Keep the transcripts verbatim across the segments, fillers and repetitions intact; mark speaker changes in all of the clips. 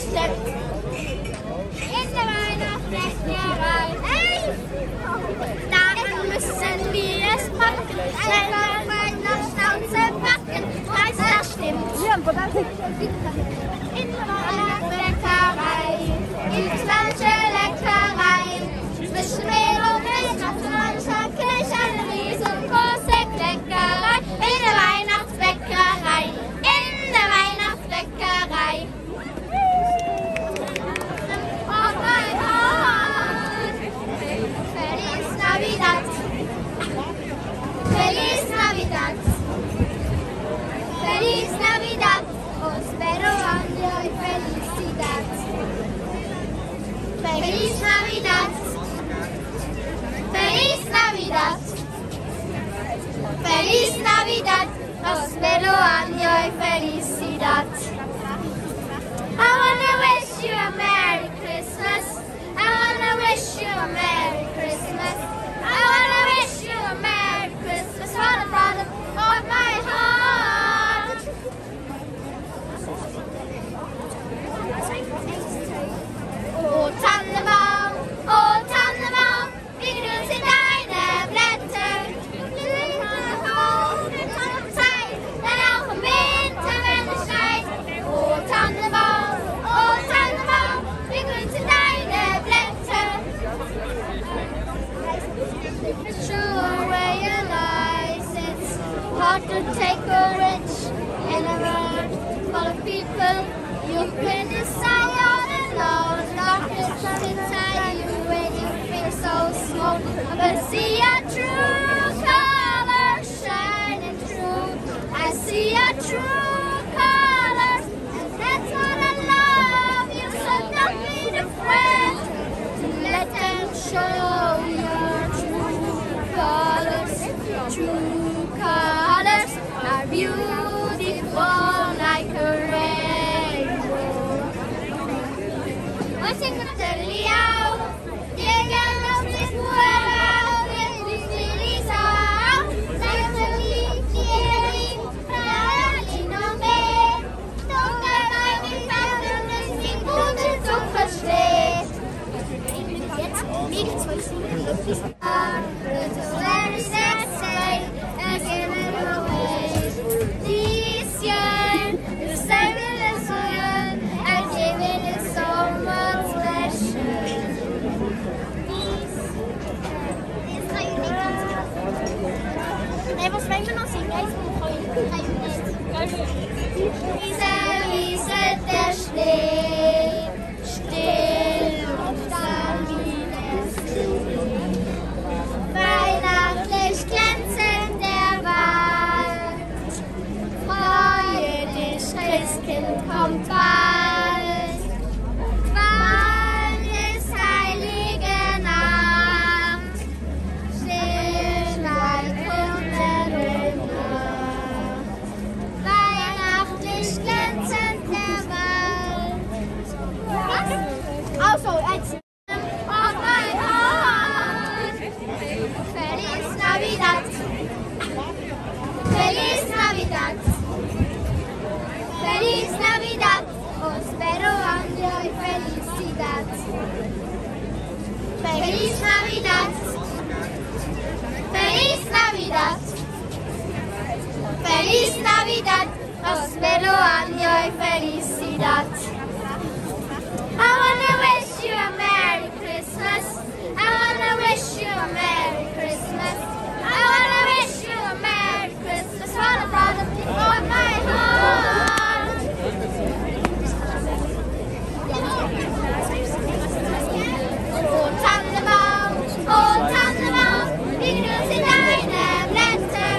Speaker 1: versteckt. In der Weihnachtsbäckerei. Hey! Daran müssen wir es packen. Eine Weihnachtsschnauze backen. Weiß, das stimmt. In der Weihnachtsbäckerei gibt's manche Leckereien. Zwischen Mehl und Milch hat mancher Kirsch eine riesengroße Kleckerei. In der Weihnachtsbäckerei, in der Weihnachtsbäckerei. Oh mein Gott! Feliz Navidad! Feliz Navidad! Feliz Navidad! Prospero año y felicidad! Feliz Navidad! Feliz Navidad! Feliz Navidad! Prospero año y felicidad! I wanna wish you a Merry Christmas. I wanna wish you a Merry Christmas. I wanna wish you a Merry Christmas from the bottom of my heart. Oh Tannenbaum, oh Tannenbaum, wie grün sind deine Blätter. Zeit, denn auch im Winter, wenn es schneit. Oh Tannenbaum, oh Tannenbaum, wie grün sind deine Blätter. Sure where your lies, it's hard to take courage in a world full of people. You can decide all alone, darkness inside you when you feel so small. But see your true colors shining through. I see your true colors, and that's what I love you. So don't be afraid to let them show your true colors. True colors are beautiful like a rainbow. What's in the Leo? Lleguen los desnudos, les dices out. Suddenly, clearly, proudly no mehr. Dunkel bei den Fenstern ist die Gute zu verstehen. Jetzt will ich singen. It's a very sad sight, I giving away. This year, the seven is so young, I giving it so much pleasure. Nee, was wollen wir noch singen? Wiese, Wiese, der Schnee, still und dann wieder still. Weihnachtlich glänzend der Wald, freue dich, Christkind kommt bald. Wann ist heilige Nacht, still bleibt unter Nacht. Weihnachtlich glänzend der Wald. Was? Also, eins. Oh mein Gott! Feliz Navidad! Feliz Navidad! Feliz Navidad! Prospero año y felicidad! Feliz Navidad! Feliz Navidad! Feliz Navidad! Prospero año y felicidad! I wanna wish you a Merry Christmas. I wanna wish you a Merry Christmas. I wanna wish you a Merry Christmas from the bottom of my heart. Oh Tannenbaum, oh Tannenbaum, wie grün sind deine Blätter.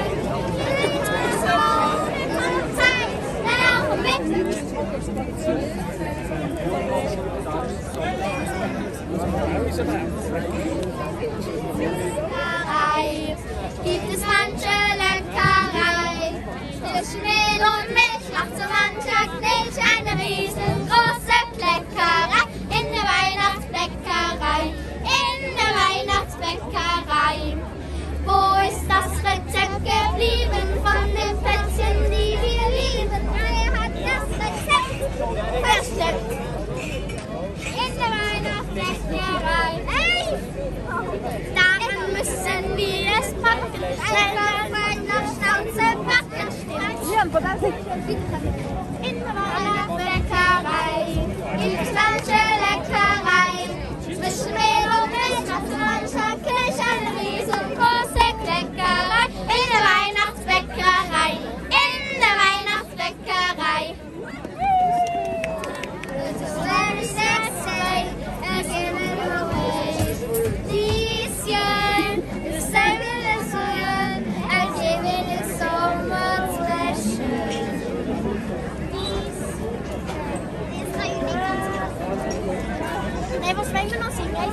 Speaker 1: Zeit, denn auch im Winter. Gibt es manche Leckerei, zwischen Mehl und Milch macht so mancher Knilch eine riesengroße Kleckerei. In der Weihnachtsbäckerei, in der Weihnachtsbäckerei. Wo ist das Rezept geblieben von den Plätzchen, die wir lieben? Wer hat das Rezept versteckt? Bäckerei. Darin müssen wir es packen, selber Weihnachtsschnauze backen. In der Weihnachtsbäckerei gibt's manche Leckereien. Zwischen Mehl und Milch macht so mancher Kirsch eine riesengroße Kleckerei. In der Weihnachtsbäckerei, in der Weihnachtsbäckerei. It is very sad to say, and giving away this year. The saving is good, and giving is so much special. Nee, was wollen wir noch singen?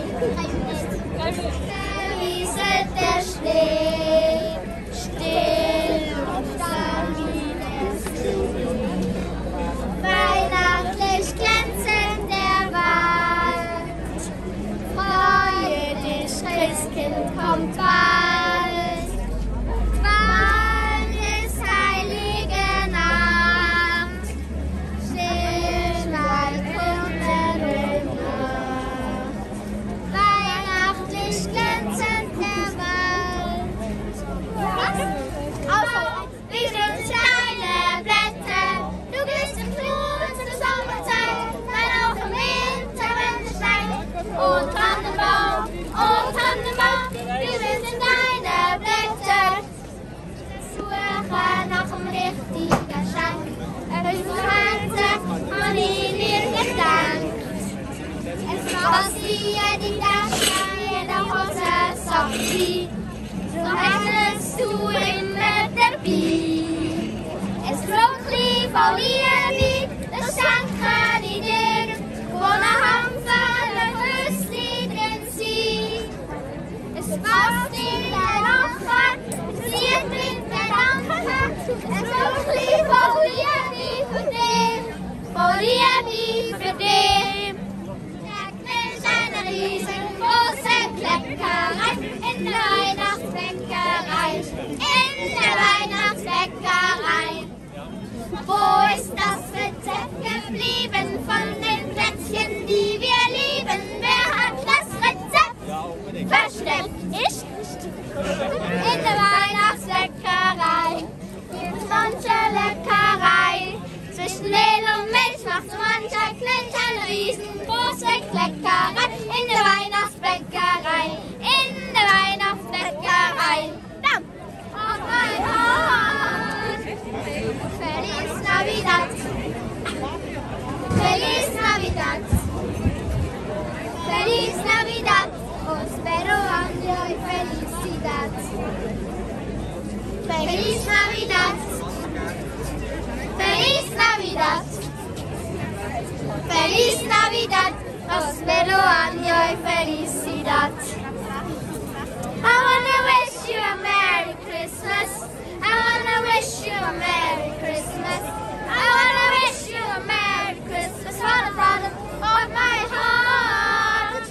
Speaker 1: Rieselt der Schnee, still und dann wieder still. Weihnachtlich glänzend der Wald. Freue dich, Christkind kommt bald. Wann ist heilige Nacht? Still schneit unter Nacht. Weihnachtlich glänzend der Wald. Also, wir sind kleine Blätter. Du gehst im Flur zur Sommerzeit, dann auch im Winter, wenn es schneit. Oh Tannenbaum, oh Tannenbaum, wir sind deine Blätter. Suche nach dem richtigen Geschenk, unser Herzen an ihn ihr Gedank. Es passt dir die Tasche, jeder Hose sagt sie, so hättest du immer dabei. Es float lief auch Liebe, das schenken die dir, wo eine Handvoll Rüstli drin sind. Es passt in der Lache, es liegt in der Danke. Es float lief auch Liebe für dich, auch Liebe für dich. Der Knilch eine riesengroße Kleckerei in der Weihnachtsbäckerei, in der Weihnachtsbäckerei. Wo ist das Rezept geblieben von den Plätzchen, die wir lieben? Wer hat das Rezept versteckt? Ich in der Weihnachtsbäckerei gibt's manche Leckerei. Zwischen Mehl und Milch macht so mancher Knilch eine riesengroße Kleckerei. In der Weihnachtsbäckerei, in der Weihnachtsbäckerei. Dann auf mein Haus. Feliz Navidad. Feliz Navidad. Feliz Navidad. Prospero año y felicidad. Feliz Navidad. Feliz Navidad. Feliz Navidad. Prospero año y felicidad. I wanna wish you a Merry Christmas. I wanna wish you a Merry Christmas. I wanna wish you a Merry Christmas from the bottom of my heart.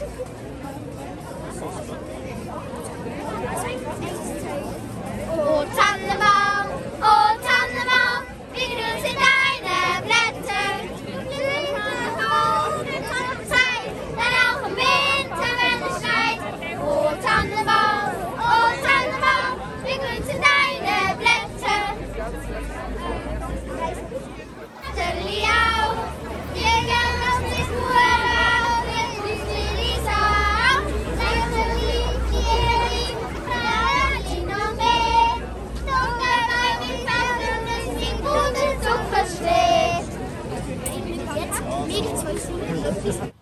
Speaker 1: Oh Tannenbaum, oh Tannenbaum, wie grün sind deine Blätter. Zeit, dann auch im Winter, wenn es schneit. Oh Tannenbaum, oh Tannenbaum, wie grün sind deine Blätter. Liau, wir gehen auf die Spur auf, wir schließen die Lisa auf. Leute lieb, ihr lieb, Berlin und Weh. Dunkel bei mir fest und es gibt gute zu verstehen. Jetzt, mir geht's euch.